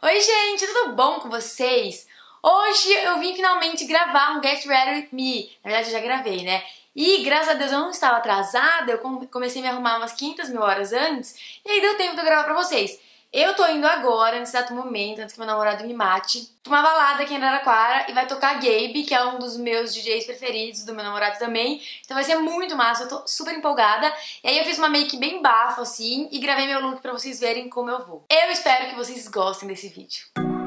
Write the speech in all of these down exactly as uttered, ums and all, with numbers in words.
Oi gente, tudo bom com vocês? Hoje eu vim finalmente gravar um Get Ready With Me. Na verdade eu já gravei, né? E graças a Deus eu não estava atrasada, eu comecei a me arrumar umas quinhentas mil horas antes e aí deu tempo de eu gravar pra vocês. Eu tô indo agora, nesse exato momento, antes que meu namorado me mate, pra uma balada aqui em Araraquara e vai tocar Gabe, que é um dos meus D Js preferidos, do meu namorado também. Então vai ser muito massa, eu tô super empolgada. E aí eu fiz uma make bem bafo assim e gravei meu look pra vocês verem como eu vou. Eu espero que vocês gostem desse vídeo.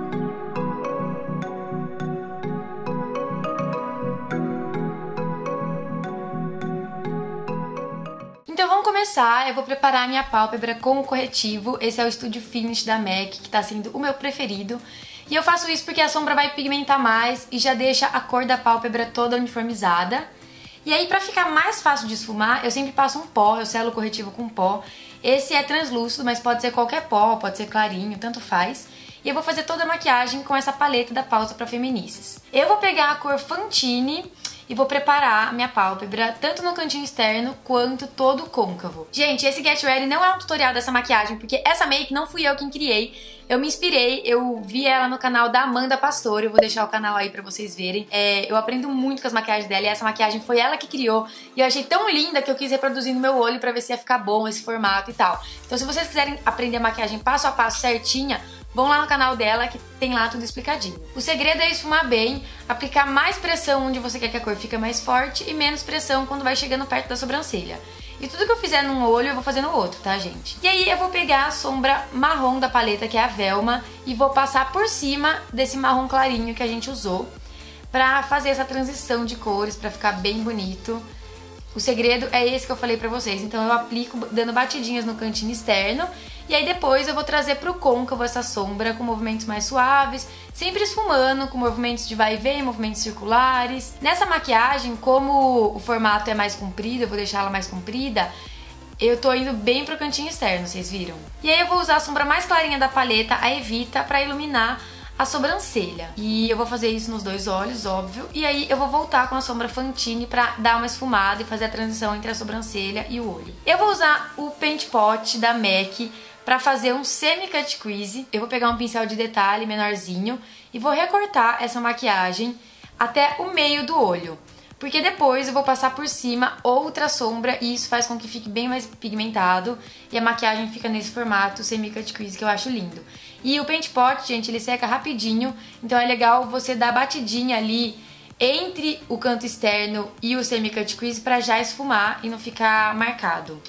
Então vamos começar, eu vou preparar a minha pálpebra com o corretivo. Esse é o Studio Finish da MAC, que tá sendo o meu preferido. E eu faço isso porque a sombra vai pigmentar mais e já deixa a cor da pálpebra toda uniformizada. E aí pra ficar mais fácil de esfumar, eu sempre passo um pó, eu selo o corretivo com pó. Esse é translúcido, mas pode ser qualquer pó, pode ser clarinho, tanto faz. E eu vou fazer toda a maquiagem com essa paleta da Pausa pra Feminices. Eu vou pegar a cor Fantine e vou preparar a minha pálpebra, tanto no cantinho externo quanto todo côncavo. Gente, esse Get Ready não é um tutorial dessa maquiagem, porque essa make não fui eu quem criei. Eu me inspirei, eu vi ela no canal da Amanda Pastor, eu vou deixar o canal aí pra vocês verem. É, eu aprendo muito com as maquiagens dela e essa maquiagem foi ela que criou. E eu achei tão linda que eu quis reproduzir no meu olho pra ver se ia ficar bom esse formato e tal. Então se vocês quiserem aprender a maquiagem passo a passo certinha, vão lá no canal dela que tem lá tudo explicadinho. O segredo é esfumar bem, aplicar mais pressão onde você quer que a cor fique mais forte e menos pressão quando vai chegando perto da sobrancelha. E tudo que eu fizer num olho eu vou fazer no outro, tá, gente? E aí eu vou pegar a sombra marrom da paleta, que é a Velma, e vou passar por cima desse marrom clarinho que a gente usou pra fazer essa transição de cores, pra ficar bem bonito. O segredo é esse que eu falei pra vocês. Então eu aplico dando batidinhas no cantinho externo e aí depois eu vou trazer pro côncavo essa sombra com movimentos mais suaves, sempre esfumando, com movimentos de vai e vem, movimentos circulares. Nessa maquiagem, como o formato é mais comprido, eu vou deixar ela mais comprida, eu tô indo bem pro cantinho externo, vocês viram? E aí eu vou usar a sombra mais clarinha da paleta, a Evita, pra iluminar a sobrancelha. E eu vou fazer isso nos dois olhos, óbvio. E aí eu vou voltar com a sombra Fantine pra dar uma esfumada e fazer a transição entre a sobrancelha e o olho. Eu vou usar o Paint Pot da MAC pra fazer um semi-cut crease. Eu vou pegar um pincel de detalhe menorzinho e vou recortar essa maquiagem até o meio do olho. Porque depois eu vou passar por cima outra sombra e isso faz com que fique bem mais pigmentado e a maquiagem fica nesse formato semi-cut crease que eu acho lindo. E o Paint Pot, gente, ele seca rapidinho, então é legal você dar batidinha ali entre o canto externo e o semi-cut crease pra já esfumar e não ficar marcado.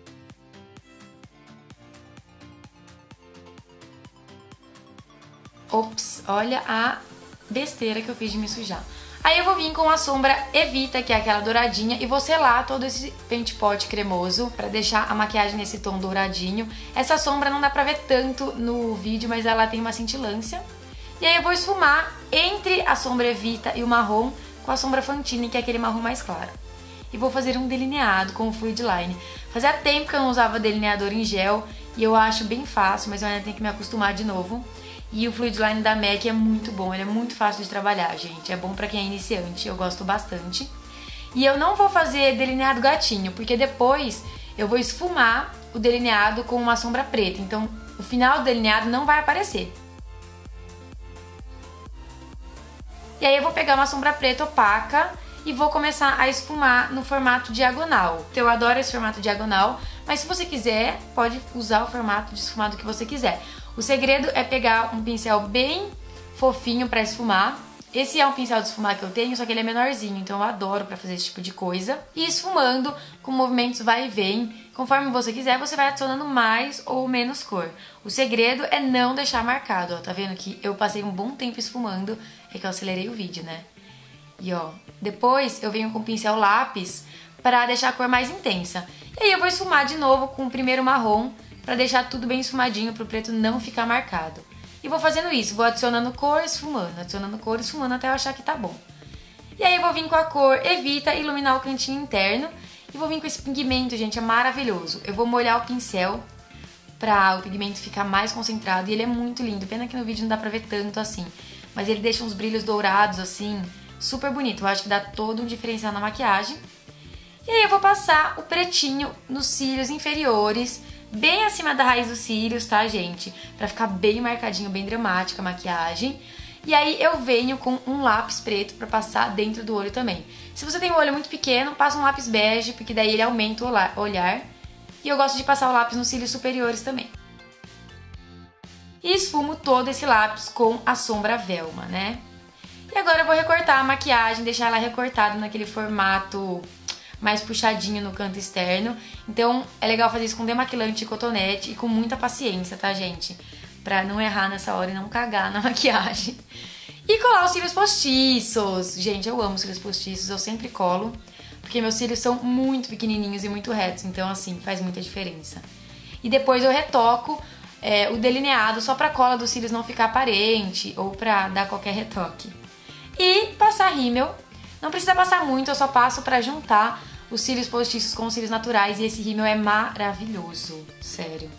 Ops, olha a besteira que eu fiz de me sujar. Aí eu vou vir com a sombra Evita, que é aquela douradinha, e vou selar todo esse Paint Pot cremoso pra deixar a maquiagem nesse tom douradinho. Essa sombra não dá pra ver tanto no vídeo, mas ela tem uma cintilância. E aí eu vou esfumar entre a sombra Evita e o marrom com a sombra Fantine, que é aquele marrom mais claro. E vou fazer um delineado com o Fluid Line. Fazia tempo que eu não usava delineador em gel e eu acho bem fácil, mas eu ainda tenho que me acostumar de novo. E o Fluid Line da MAC é muito bom, ele é muito fácil de trabalhar, gente. É bom pra quem é iniciante, eu gosto bastante. E eu não vou fazer delineado gatinho, porque depois eu vou esfumar o delineado com uma sombra preta. Então o final do delineado não vai aparecer. E aí eu vou pegar uma sombra preta opaca e vou começar a esfumar no formato diagonal. Eu adoro esse formato diagonal, mas se você quiser, pode usar o formato de esfumado que você quiser. O segredo é pegar um pincel bem fofinho pra esfumar. Esse é um pincel de esfumar que eu tenho, só que ele é menorzinho, então eu adoro pra fazer esse tipo de coisa. E esfumando com movimentos vai e vem. Conforme você quiser, você vai adicionando mais ou menos cor. O segredo é não deixar marcado, ó. Tá vendo que eu passei um bom tempo esfumando, é que eu acelerei o vídeo, né? E ó, depois eu venho com o pincel lápis pra deixar a cor mais intensa. E aí eu vou esfumar de novo com o primeiro marrom, pra deixar tudo bem esfumadinho, pro preto não ficar marcado. E vou fazendo isso, vou adicionando cor, esfumando, adicionando cor, esfumando até eu achar que tá bom. E aí eu vou vir com a cor Evita iluminar o cantinho interno. E vou vir com esse pigmento, gente, é maravilhoso. Eu vou molhar o pincel pra o pigmento ficar mais concentrado e ele é muito lindo. Pena que no vídeo não dá pra ver tanto assim, mas ele deixa uns brilhos dourados assim, super bonito. Eu acho que dá todo um diferencial na maquiagem. E aí eu vou passar o pretinho nos cílios inferiores, bem acima da raiz dos cílios, tá, gente? Pra ficar bem marcadinho, bem dramática a maquiagem. E aí eu venho com um lápis preto pra passar dentro do olho também. Se você tem um olho muito pequeno, passa um lápis bege, porque daí ele aumenta o olhar. E eu gosto de passar o lápis nos cílios superiores também. E esfumo todo esse lápis com a sombra Velma, né? E agora eu vou recortar a maquiagem, deixar ela recortada naquele formato mais puxadinho no canto externo. Então é legal fazer isso com demaquilante e cotonete e com muita paciência, tá, gente? Pra não errar nessa hora e não cagar na maquiagem. E colar os cílios postiços. Gente, eu amo cílios postiços, eu sempre colo. Porque meus cílios são muito pequenininhos e muito retos, então assim, faz muita diferença. E depois eu retoco é, o delineado só pra cola dos cílios não ficar aparente ou pra dar qualquer retoque. E passar rímel. Não precisa passar muito, eu só passo pra juntar os cílios postiços com os cílios naturais e esse rímel é maravilhoso, sério.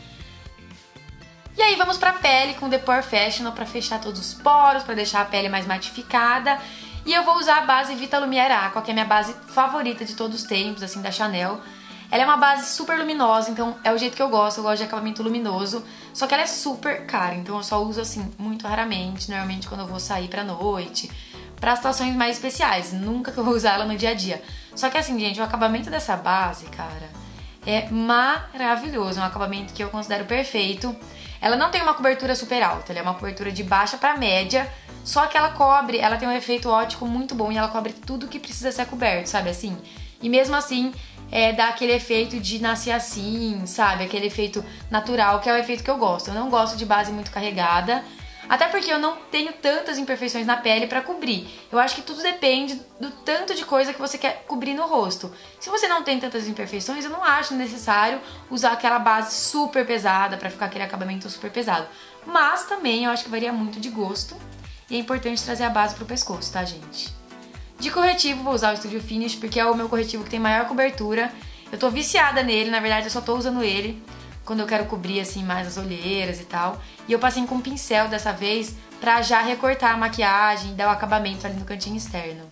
E aí vamos pra pele com The Porefessional pra fechar todos os poros, pra deixar a pele mais matificada. E eu vou usar a base Vita Lumière Aqua, que é a minha base favorita de todos os tempos, assim, da Chanel. Ela é uma base super luminosa, então é o jeito que eu gosto, eu gosto de acabamento luminoso. Só que ela é super cara, então eu só uso, assim, muito raramente, normalmente quando eu vou sair pra noite, pra situações mais especiais, nunca que eu vou usar ela no dia a dia. Só que assim, gente, o acabamento dessa base, cara, é maravilhoso, é um acabamento que eu considero perfeito. Ela não tem uma cobertura super alta, ela é uma cobertura de baixa pra média, só que ela cobre, ela tem um efeito óptico muito bom e ela cobre tudo que precisa ser coberto, sabe assim? E mesmo assim, é, dá aquele efeito de nascer assim, sabe? Aquele efeito natural, que é o efeito que eu gosto. Eu não gosto de base muito carregada, até porque eu não tenho tantas imperfeições na pele pra cobrir. Eu acho que tudo depende do tanto de coisa que você quer cobrir no rosto. Se você não tem tantas imperfeições, eu não acho necessário usar aquela base super pesada pra ficar aquele acabamento super pesado. Mas também eu acho que varia muito de gosto e é importante trazer a base pro pescoço, tá, gente? De corretivo, vou usar o Studio Finish porque é o meu corretivo que tem maior cobertura. Eu tô viciada nele, na verdade eu só tô usando ele quando eu quero cobrir assim mais as olheiras e tal. E eu passei com um pincel dessa vez pra já recortar a maquiagem e dar o acabamento ali no cantinho externo.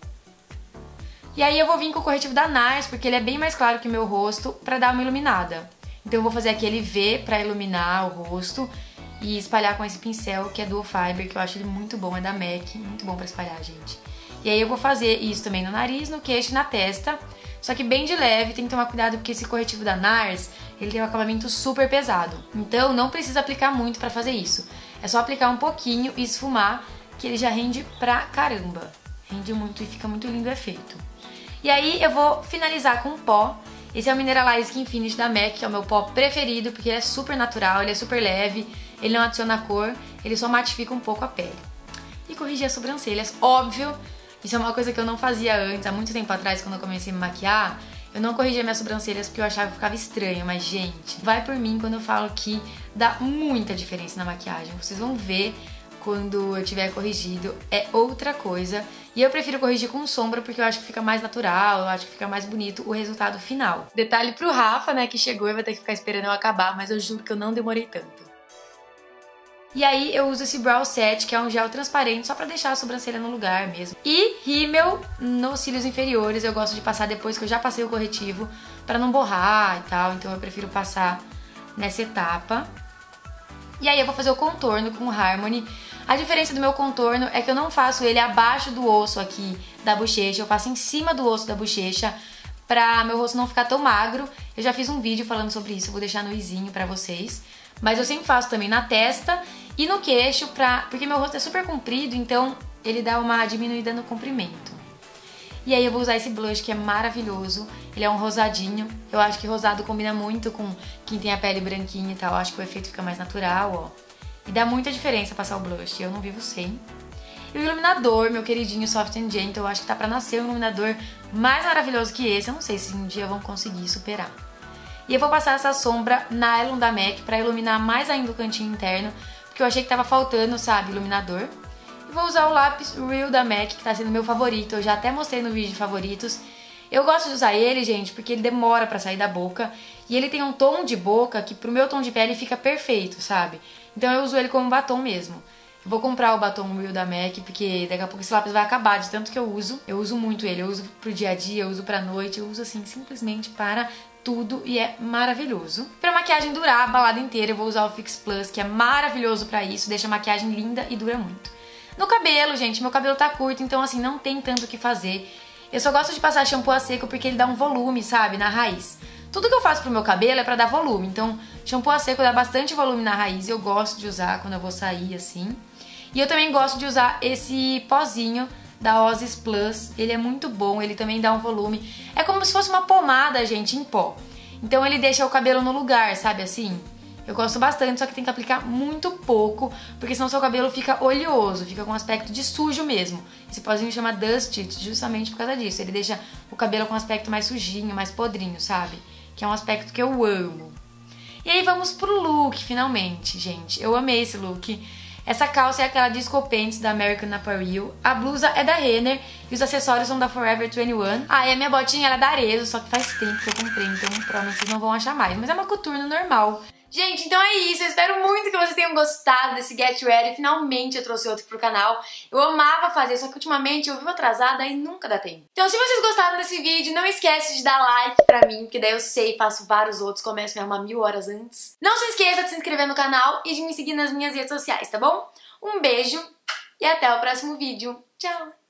E aí eu vou vir com o corretivo da Nars, porque ele é bem mais claro que o meu rosto, pra dar uma iluminada. Então eu vou fazer aquele V pra iluminar o rosto e espalhar com esse pincel que é Dual Fiber, que eu acho ele muito bom, é da MAC, muito bom pra espalhar, gente. E aí eu vou fazer isso também no nariz, no queixo e na testa. Só que bem de leve, tem que tomar cuidado porque esse corretivo da Nars, ele tem um acabamento super pesado. Então não precisa aplicar muito pra fazer isso. É só aplicar um pouquinho e esfumar, que ele já rende pra caramba. Rende muito e fica muito lindo o efeito. E aí eu vou finalizar com um pó. Esse é o Mineralize Skin Finish da MAC, que é o meu pó preferido, porque ele é super natural, ele é super leve, ele não adiciona cor, ele só matifica um pouco a pele. E corrigir as sobrancelhas, óbvio. Isso é uma coisa que eu não fazia antes, há muito tempo atrás, quando eu comecei a me maquiar. Eu não corrigia minhas sobrancelhas porque eu achava que ficava estranho, mas, gente, vai por mim quando eu falo que dá muita diferença na maquiagem. Vocês vão ver quando eu tiver corrigido, é outra coisa. E eu prefiro corrigir com sombra porque eu acho que fica mais natural, eu acho que fica mais bonito o resultado final. Detalhe pro Rafa, né, que chegou e vai ter que ficar esperando eu acabar, mas eu juro que eu não demorei tanto. E aí eu uso esse Brow Set, que é um gel transparente, só pra deixar a sobrancelha no lugar mesmo. E rímel nos cílios inferiores, eu gosto de passar depois que eu já passei o corretivo, pra não borrar e tal, então eu prefiro passar nessa etapa. E aí eu vou fazer o contorno com o Harmony. A diferença do meu contorno é que eu não faço ele abaixo do osso aqui da bochecha, eu faço em cima do osso da bochecha, pra meu rosto não ficar tão magro. Eu já fiz um vídeo falando sobre isso, eu vou deixar no izinho pra vocês. Mas eu sempre faço também na testa e no queixo, pra, porque meu rosto é super comprido, então ele dá uma diminuída no comprimento. E aí eu vou usar esse blush que é maravilhoso, ele é um rosadinho. Eu acho que rosado combina muito com quem tem a pele branquinha e tal, eu acho que o efeito fica mais natural, ó. E dá muita diferença passar o blush, eu não vivo sem. E o iluminador, meu queridinho Soft and Gentle, eu acho que tá pra nascer um iluminador mais maravilhoso que esse, eu não sei se um dia vão conseguir superar. E eu vou passar essa sombra Nylon da MAC pra iluminar mais ainda o cantinho interno, porque eu achei que tava faltando, sabe, iluminador. E vou usar o lápis Real da MAC, que tá sendo meu favorito, eu já até mostrei no vídeo de favoritos. Eu gosto de usar ele, gente, porque ele demora pra sair da boca, e ele tem um tom de boca que pro meu tom de pele fica perfeito, sabe? Então eu uso ele como batom mesmo. Eu vou comprar o batom Real da MAC, porque daqui a pouco esse lápis vai acabar de tanto que eu uso. Eu uso muito ele, eu uso pro dia a dia, eu uso pra noite, eu uso assim simplesmente para tudo e é maravilhoso. Pra maquiagem durar a balada inteira, eu vou usar o Fix Plus, que é maravilhoso pra isso, deixa a maquiagem linda e dura muito. No cabelo, gente, meu cabelo tá curto, então assim, não tem tanto o que fazer. Eu só gosto de passar shampoo a seco porque ele dá um volume, sabe, na raiz. Tudo que eu faço pro meu cabelo é pra dar volume, então shampoo a seco dá bastante volume na raiz, eu gosto de usar quando eu vou sair, assim. E eu também gosto de usar esse pozinho da Osis Plus, ele é muito bom, ele também dá um volume. É como se fosse uma pomada, gente, em pó. Então ele deixa o cabelo no lugar, sabe assim? Eu gosto bastante, só que tem que aplicar muito pouco, porque senão seu cabelo fica oleoso, fica com um aspecto de sujo mesmo. Esse pozinho chama Dust It justamente por causa disso, ele deixa o cabelo com um aspecto mais sujinho, mais podrinho, sabe? Que é um aspecto que eu amo. E aí vamos pro look, finalmente, gente. Eu amei esse look. Essa calça é aquela Disco Pants da American Apparel, a blusa é da Renner e os acessórios são da Forever vinte e um. Ah, e a minha botinha ela é da Arezzo, só que faz tempo que eu comprei, então provavelmente vocês não vão achar mais. Mas é uma coturno normal. Gente, então é isso. Eu espero muito que vocês tenham gostado desse Get Ready. Finalmente eu trouxe outro pro canal. Eu amava fazer, só que ultimamente eu vivo atrasada e nunca dá tempo. Então se vocês gostaram desse vídeo, não esquece de dar like pra mim, porque daí eu sei, faço vários outros, começo a me arrumar mil horas antes. Não se esqueça de se inscrever no canal e de me seguir nas minhas redes sociais, tá bom? Um beijo e até o próximo vídeo. Tchau!